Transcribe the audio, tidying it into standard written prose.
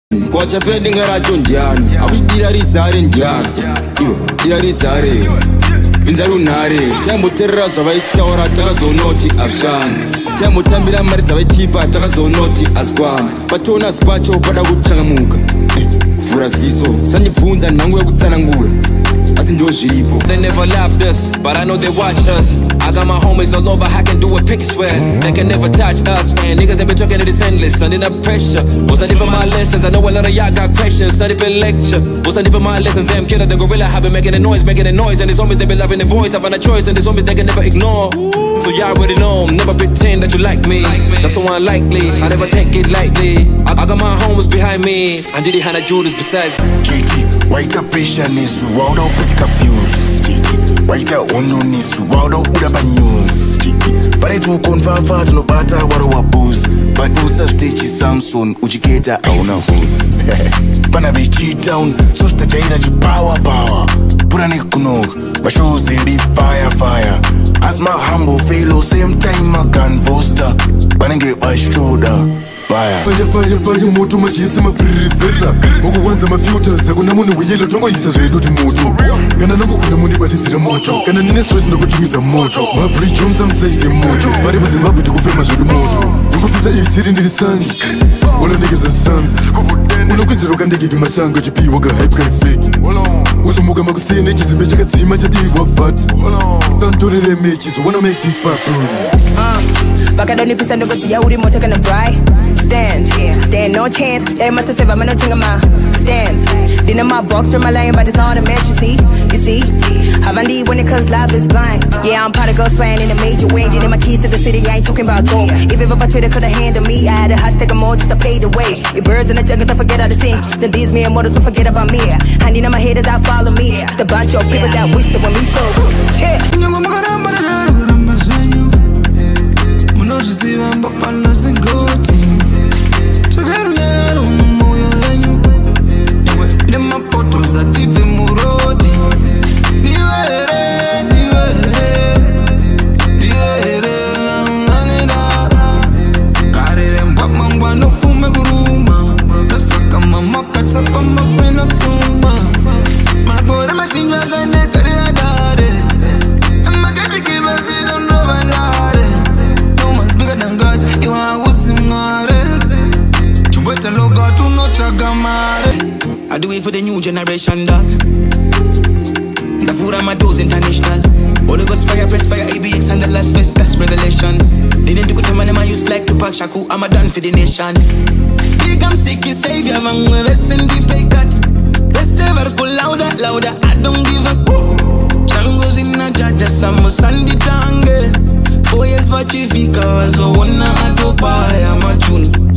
Kwacha pending racho ndiani akushidira rizare ndiani iyo dira rizare vinzaru nare taimboterera zvavaitaura takazonoti ashani taimbotambira mari dzavaitipa takazonoti azkwana patona zipacho pada kuchangamuka vhura ziso sandibvunza nhangu yekutsanangura asi ndo zviripo. They never laughed us, but I know they watch us. I got my homies all over, I can do a pick sweat. They can never touch us, and niggas they been talking to this endless. Under the pressure, was I even my lessons? I know a lot of y'all got questions, so they been lecture. Was I even my lessons? Them killer, the gorilla, have been making a noise. And the zombies they been loving the voice, having a choice, and the zombies they can never ignore. So y'all already know, never pretend that you like me. That's so unlikely, I never take it lightly. I got my homies behind me, and did it hand Judas besides. KIKKY, white patient is round up with confused. KIKKY, white unknown is round up with a news. KIKKY, but I do convert no matter what our booze. But also stage is Samson, Ujiketa, own our hoods. But be cheat down, so the Jaina power. Put an econog, but shows it fire. As my humble fellow, same time my gun voster. But I get my shoulder. Fire, moto magitsi mapririsa Muku wanza mafilters Hakuna muni wiyelo tongo isa zvedu ti moto Kana nango kuna muni batisira moto Kana nine stress ndo kuchungiza moto Mabridge home samsaize moto Pari pa Zimbabwe tukufema zvedu moto Nukupisa ili city ndili sons Wala niggas and sons Unokwiziro kandegegi mashanga Chipi waga hype kari fake Uzumuga makusene chizimbe chakadzima chadiwa vat Santorele mechi so wanna make this pattern Vakadoni pisa ndo kuziya uri moto kana bright Stand, no chance. They must have said I'm not changing my stance. Dinner my box from my lane, but it's not a match, you see. Havandi when it cause love is blind. Yeah, I'm prodigals playing in a major way. Getting my keys to the city, I ain't talking about golf. If ever Twitter could have handled me, I had a hashtag more just to pay the way. If birds in the jungle to forget how to sing, then these me and models to forget about me. Handing on my haters that follow me. Just a bunch of people that wish that when we so yeah. I do it for the new generation, dog. The food on my dose international. Holy Ghost fire, press fire, ABX and the last fest, that's revelation. Didn't do good to man, I used like Tupac Shakur, I'm a done for the nation. Big I'm sick, you savior, man, we're vesting the pay cut. Let's ever go louder, I don't give up. Django's in a judge, I'm a sandy tangle. 4 years, what you fika, so one I to buy, I'm a tune.